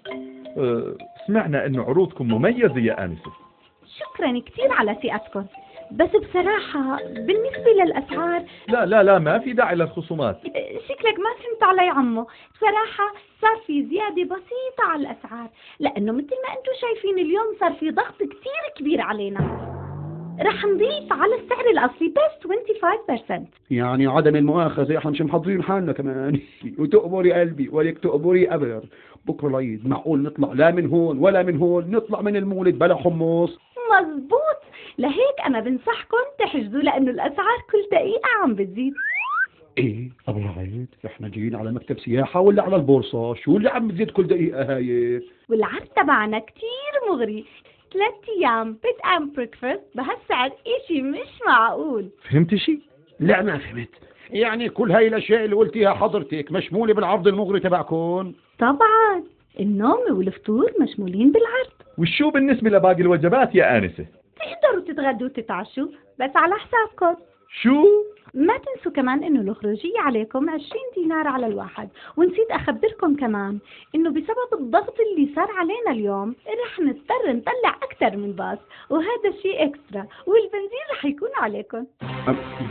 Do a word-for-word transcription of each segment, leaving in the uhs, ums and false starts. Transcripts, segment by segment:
أه سمعنا انه عروضكم مميزة يا آنسة. شكرا كثير على ثقتكم، بس بصراحة بالنسبة للأسعار لا لا لا ما في داعي للخصومات. شكلك ما فهمت علي عمو. بصراحة صار في زيادة بسيطة على الأسعار، لأنه مثل ما أنتم شايفين اليوم صار في ضغط كثير كبير علينا. رح نضيف على السعر الأصلي بس خمسة وعشرين بالمئة. يعني عدم المؤاخذة احنا مش محضرين حالنا كمان وتقبري قلبي ولك تقبري أبر. بكرة العيد معقول نطلع لا من هون ولا من هون، نطلع من المولد بلا حمص؟ مزبوط، لهيك أنا بنصحكم تحجزوا لأنه الأسعار كل دقيقة عم بتزيد. ايه قبل العيد احنا جايين على مكتب سياحة ولا على البورصة؟ شو اللي عم بتزيد كل دقيقة هاي؟ والعرض تبعنا كتير مغري، ثلاث أيام بيت أند بريكفاست بهالسعر، إشي مش معقول. فهمت شي؟ لا ما فهمت. يعني كل هاي الأشياء اللي قلتيها حضرتك مشمولة بالعرض المغري تبعكم؟ طبعا النوم والفطور مشمولين بالعرض. وشو بالنسبة لباقي الوجبات يا آنسة؟ تقدروا تتغدوا وتتعشوا بس على حسابكم. شو؟ ما تنسوا كمان انه الخروجية عليكم عشرين دينار على الواحد. ونسيت اخبركم كمان انه بسبب الضغط اللي صار علينا اليوم رح نضطر نطلع اكثر من باص، وهذا شيء اكسترا، والبنزين رح يكون عليكم.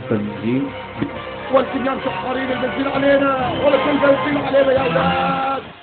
البنزين؟ والتنيان شحارين البنزين علينا ولا كل بنزين علينا يا اولاد.